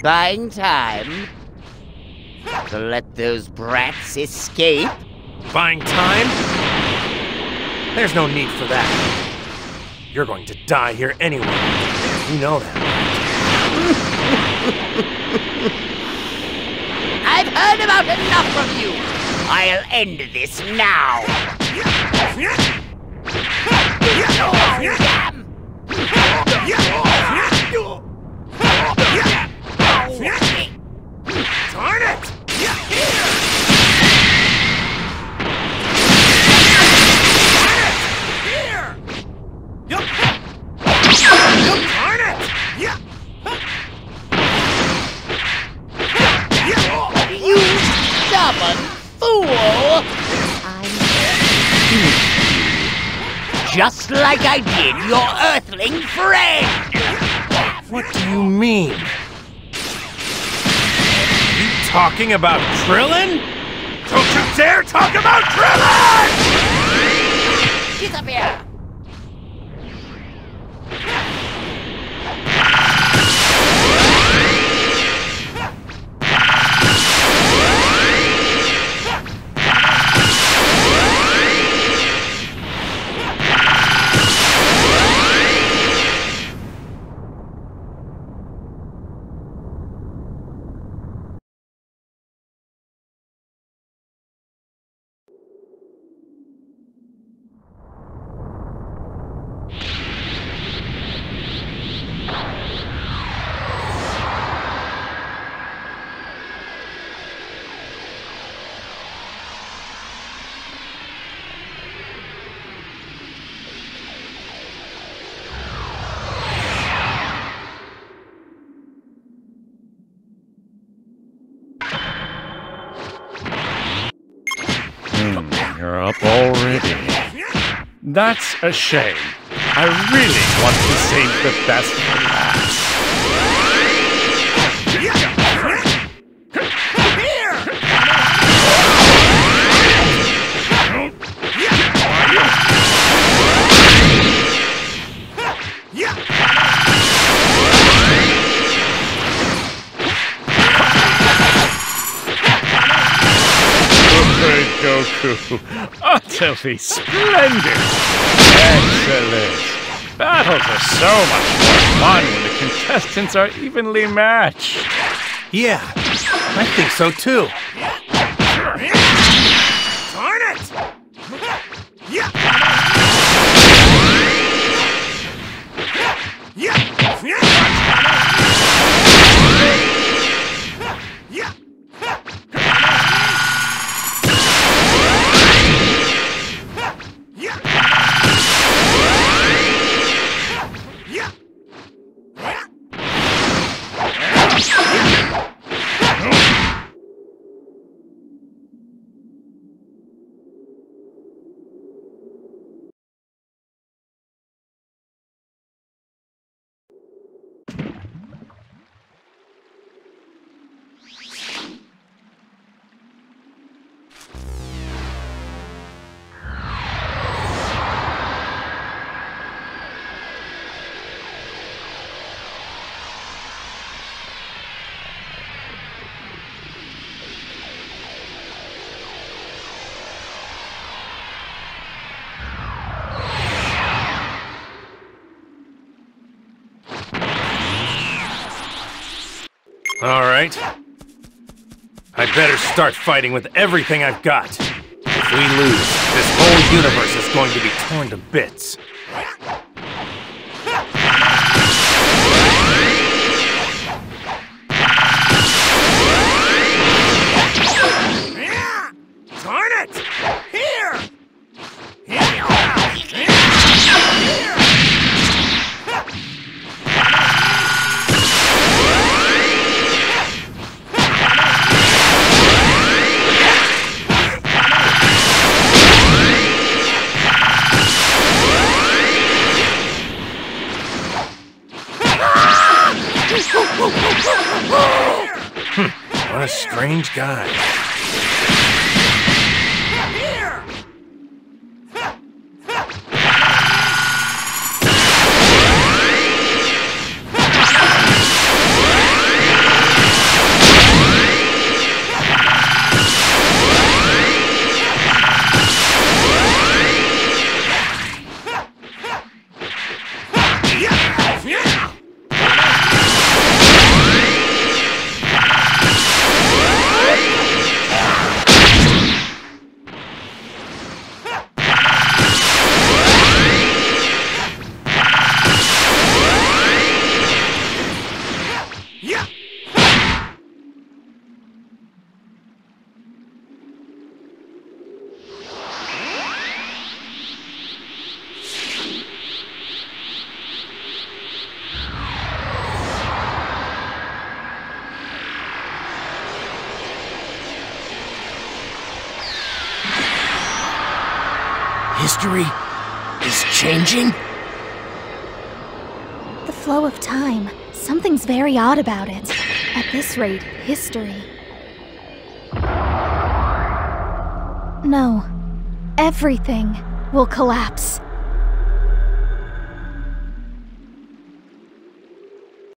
Buying time to let those brats escape? Buying time? There's no need for that. You're going to die here anyway. You know that. I've heard about enough from you! I'll end this now! Darn it! You stubborn fool! Just like I did your Earthling friend! What do you mean? You talking about Krillin? Don't you dare talk about Krillin! Disappear! You're up already. That's a shame. I really want to save the best for last. Goku, utterly splendid! Excellent! Battles are so much more fun when the contestants are evenly matched. Yeah, I think so too. Darn it! All right. I better start fighting with everything I've got. If we lose, this whole universe is going to be torn to bits. Darn it! Here! What a strange guy. history is changing? The flow of time. Something's very odd about it. At this rate, history. No. Everything will collapse.